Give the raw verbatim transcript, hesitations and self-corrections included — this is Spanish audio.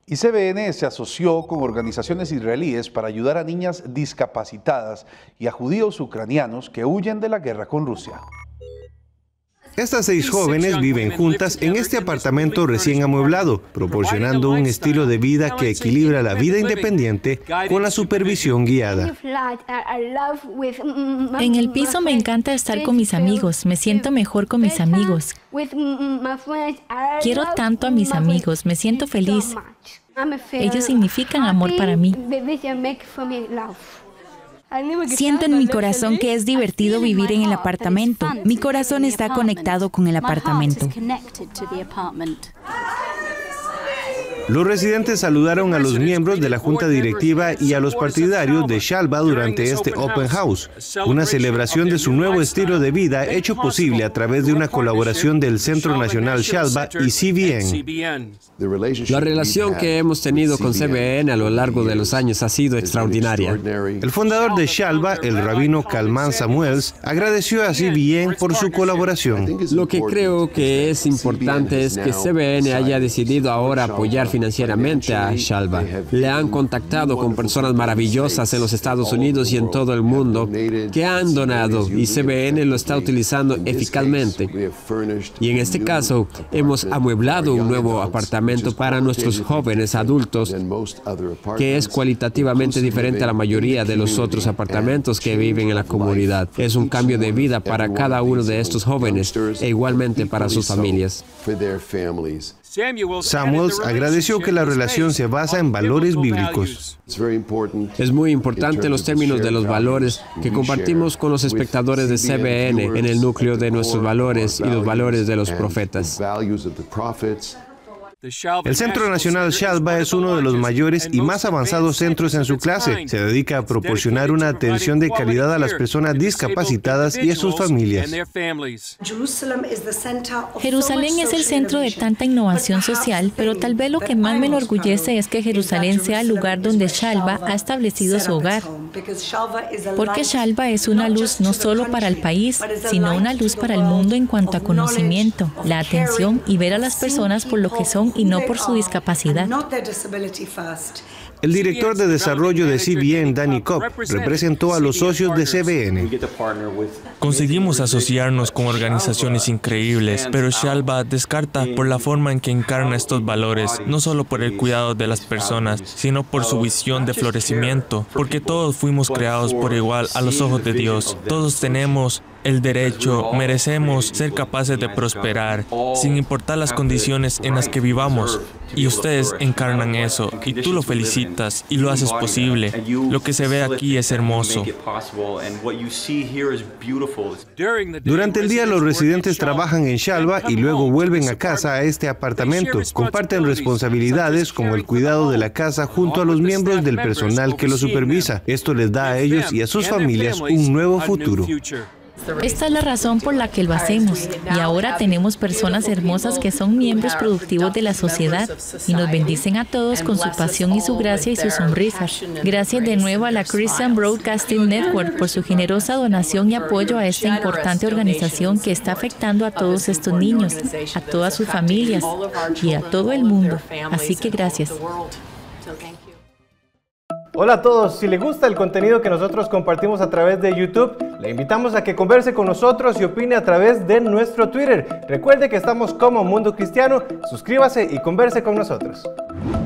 Y C B N se asoció con organizaciones israelíes para ayudar a niñas discapacitadas y a judíos ucranianos que huyen de la guerra con Rusia. Estas seis jóvenes viven juntas en este apartamento recién amueblado, proporcionando un estilo de vida que equilibra la vida independiente con la supervisión guiada. En el piso me encanta estar con mis amigos, me siento mejor con mis amigos. Quiero tanto a mis amigos, me siento feliz. Ellos significan amor para mí. Siento en mi corazón que es divertido vivir en el apartamento. Mi corazón está conectado con el apartamento. Los residentes saludaron a los miembros de la junta directiva y a los partidarios de Shalva durante este Open House, una celebración de su nuevo estilo de vida hecho posible a través de una colaboración del Centro Nacional Shalva y C B N. La relación que hemos tenido con C B N a lo largo de los años ha sido extraordinaria. El fundador de Shalva, el rabino Kalman Samuels, agradeció a C B N por su colaboración. Lo que creo que es importante es que C B N haya decidido ahora apoyar financieramente a Shalva. Le han contactado con personas maravillosas en los Estados Unidos y en todo el mundo que han donado y C B N lo está utilizando eficazmente. Y en este caso, hemos amueblado un nuevo apartamento para nuestros jóvenes adultos que es cualitativamente diferente a la mayoría de los otros apartamentos que viven en la comunidad. Es un cambio de vida para cada uno de estos jóvenes e igualmente para sus familias. Samuels agradeció que la relación se basa en valores bíblicos. Es muy importante los términos de los valores que compartimos con los espectadores de C B N en el núcleo de nuestros valores y los valores de los profetas. El Centro Nacional Shalva es uno de los mayores y más avanzados centros en su clase. Se dedica a proporcionar una atención de calidad a las personas discapacitadas y a sus familias. Jerusalén es el centro de tanta innovación social, pero tal vez lo que más me enorgullece es que Jerusalén sea el lugar donde Shalva ha establecido su hogar. Porque Shalva es una luz no solo para el país, sino una luz para el mundo en cuanto a conocimiento, la atención y ver a las personas por lo que son y no por su discapacidad. El director de desarrollo de C B N, Danny Cobb, representó a los socios de C B N. Conseguimos asociarnos con organizaciones increíbles, pero Shalva descarta por la forma en que encarna estos valores, no solo por el cuidado de las personas, sino por su visión de florecimiento, porque todos fuimos creados por igual a los ojos de Dios. Todos tenemos el derecho, merecemos ser capaces de prosperar, sin importar las condiciones en las que vivamos. Y ustedes encarnan eso, y tú lo felicitas, y lo haces posible. Lo que se ve aquí es hermoso. Durante el día, los residentes trabajan en Shalva y luego vuelven a casa a este apartamento. Comparten responsabilidades como el cuidado de la casa junto a los miembros del personal que lo supervisa. Esto les da a ellos y a sus familias un nuevo futuro. Esta es la razón por la que lo hacemos, y ahora tenemos personas hermosas que son miembros productivos de la sociedad y nos bendicen a todos con su pasión y su gracia y su sonrisa. Gracias de nuevo a la Christian Broadcasting Network por su generosa donación y apoyo a esta importante organización que está afectando a todos estos niños, a todas sus familias y a todo el mundo. Así que gracias. Hola a todos, si le gusta el contenido que nosotros compartimos a través de YouTube, le invitamos a que converse con nosotros y opine a través de nuestro Twitter. Recuerde que estamos como Mundo Cristiano, suscríbase y converse con nosotros.